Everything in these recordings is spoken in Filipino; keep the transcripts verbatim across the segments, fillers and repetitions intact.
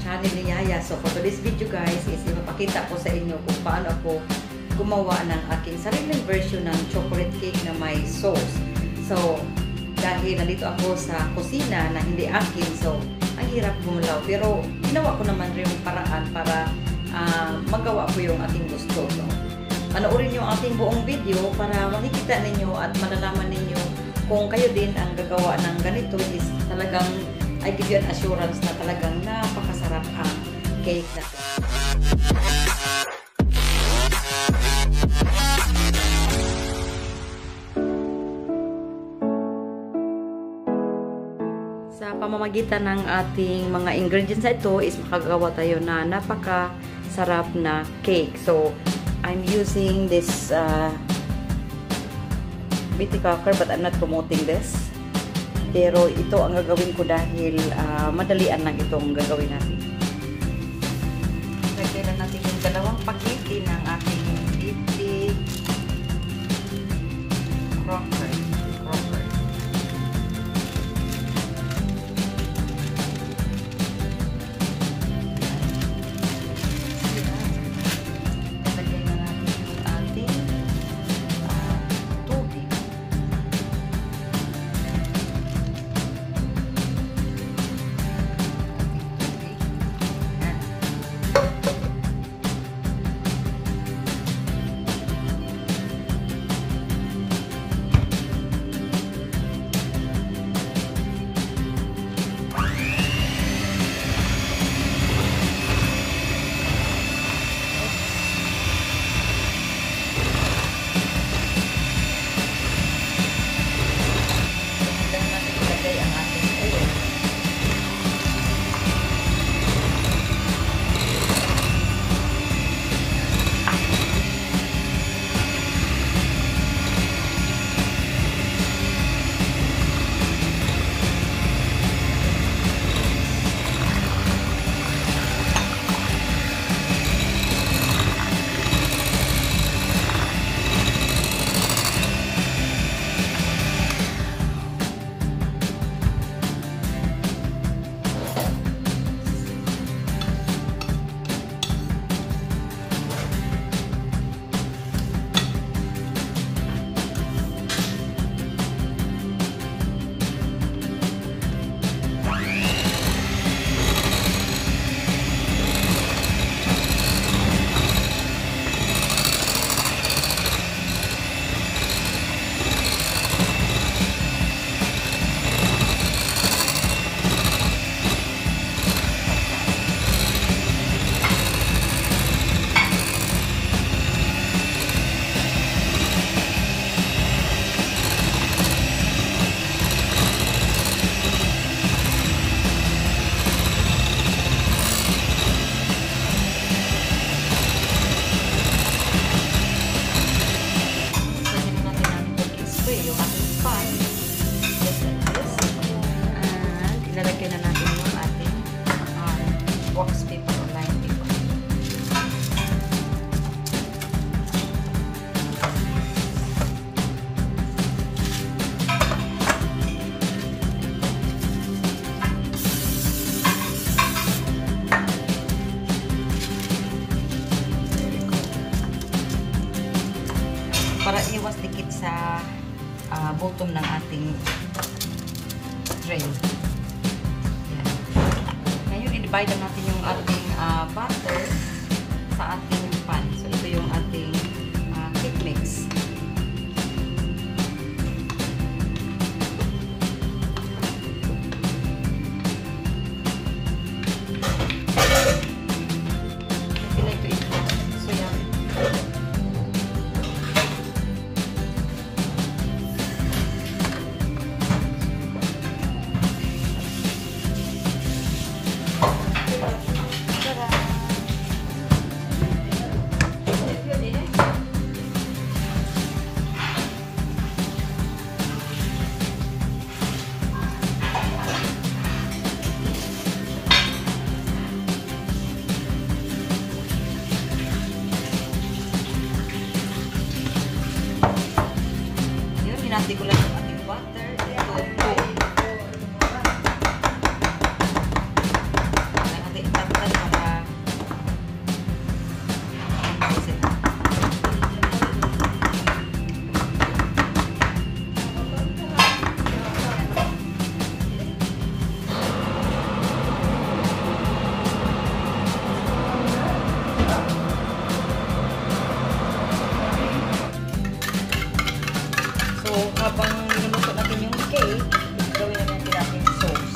channel ni Yaya. So for today's video guys is ipapakita ko sa inyo kung paano ako gumawa ng aking sariling version ng chocolate cake na may sauce. So dahil nandito ako sa kusina na hindi akin, so ang hirap gumalaw. Pero ginawa ko naman rin yung paraan para uh, magawa ko yung aking gusto. So, panoorin nyo ang aking buong video para makikita ninyo at malalaman ninyo kung kayo din ang gagawa ng ganito is talagang I give you an assurance na talagang napakasarap ang cake na to. Sa pamamagitan ng ating mga ingredients na ito is makagawa tayo na napakasarap na cake. So, I'm using this uh, Betty Crocker, but I'm not promoting this. Pero ito ang gagawin ko dahil uh, madalian lang itong gagawin natin. Lagyan natin yung dalawang pakete ng ating Betty Crocker. Crocker. Lagyan na natin yung ating uh, tubig. Para iwas dikit sa uh, bottom ng ating tray. Yan. Ngayon, i-divide natin yung ating uh, butter sa ating pan. So, ito yung ating uh, cake mix. Hinati ko lang yung ating butter. Ito. Natin itapta habang niluluto natin yung cake, gawin na natin natin sauce.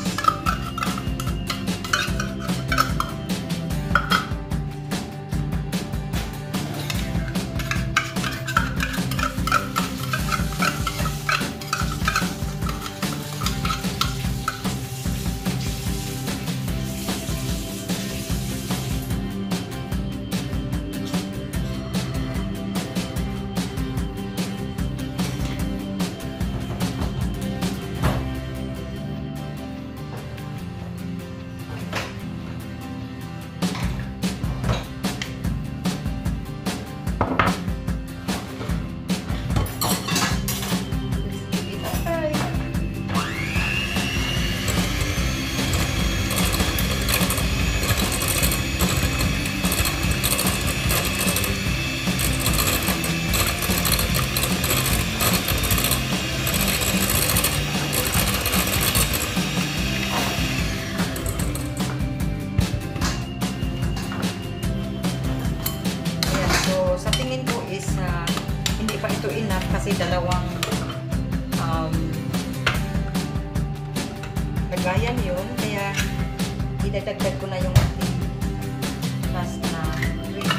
Sa tingin ko is uh, hindi pa ito enough kasi dalawang um, lagayan yun, kaya idadagdag ko na yung ating last na cream.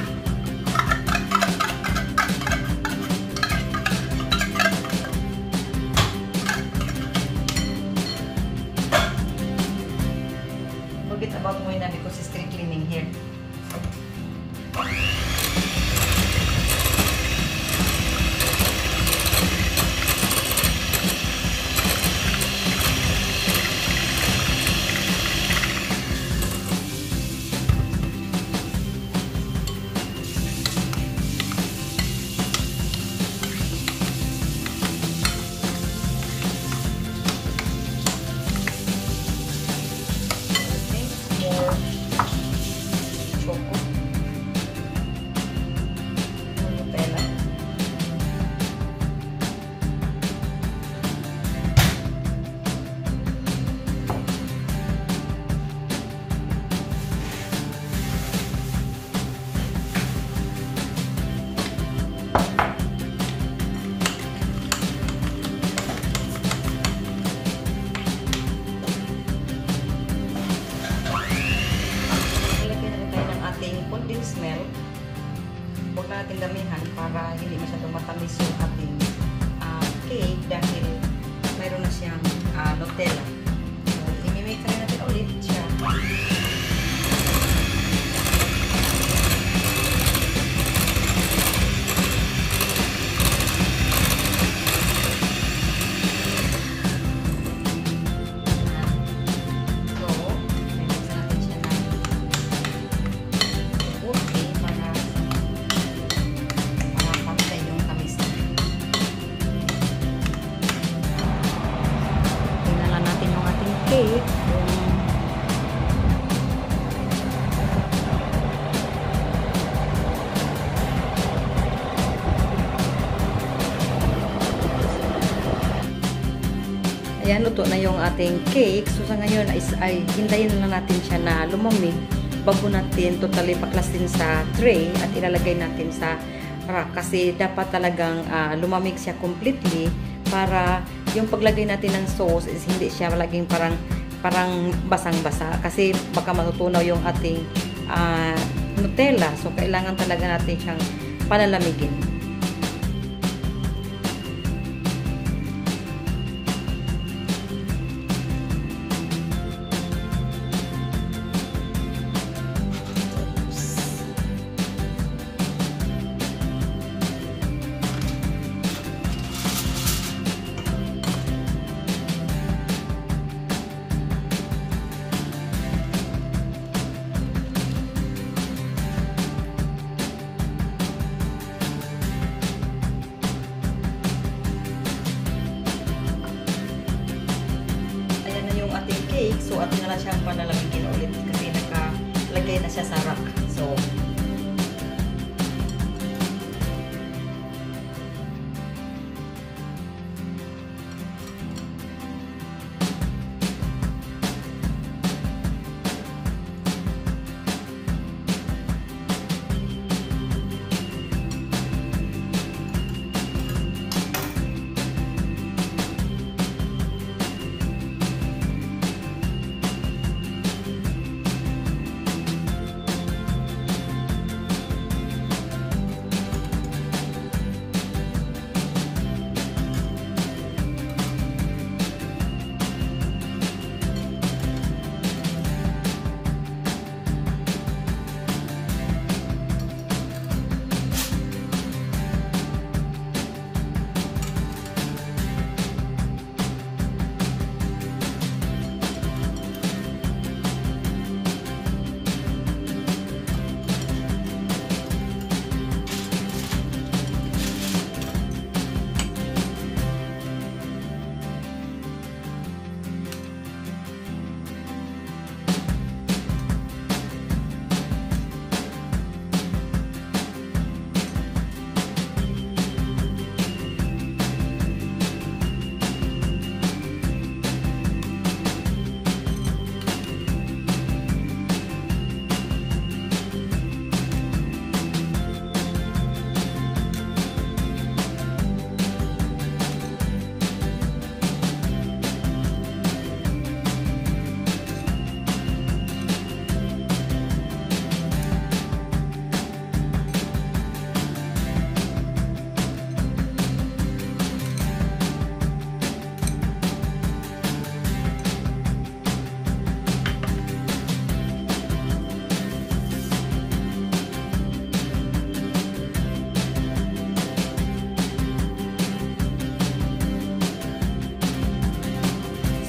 Forget about mo na because it's still cleaning here. Condensed milk. Huwag na natin damihan para hindi masyadong matamis yung ating uh, cake dahil mayroon na siyang uh, Nutella. So, i-mix na natin ulit siya. Cake. Ayan, luto na yung ating cake. So, sa ngayon is, ay hintayin na natin siya na lumamig bago natin totally paklasin sa tray at ilalagay natin sa rack. Kasi dapat talagang uh, lumamig siya completely para yung paglagay natin ng sauce is hindi siya laging parang parang basang-basa kasi baka matutunaw yung ating uh, Nutella. So, kailangan talaga natin siyang palalamigin. So, atin na lang siyang panalamigin ulit kasi nakalagay na siya sa rack. So,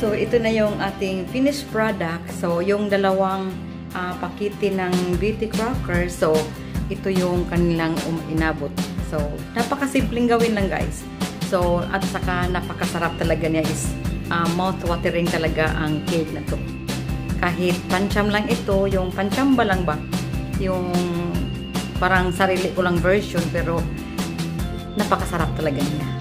So, ito na yung ating finished product. So, yung dalawang uh, pakete ng Betty Crocker. So, ito yung kanilang um, inabot. So, napakasimpleng gawin lang guys. So, at saka napakasarap talaga niya is uh, mouth-watering talaga ang cake na to. Kahit pancham lang ito, yung panchamba lang ba? Yung parang sarili ko lang version, pero napakasarap talaga niya.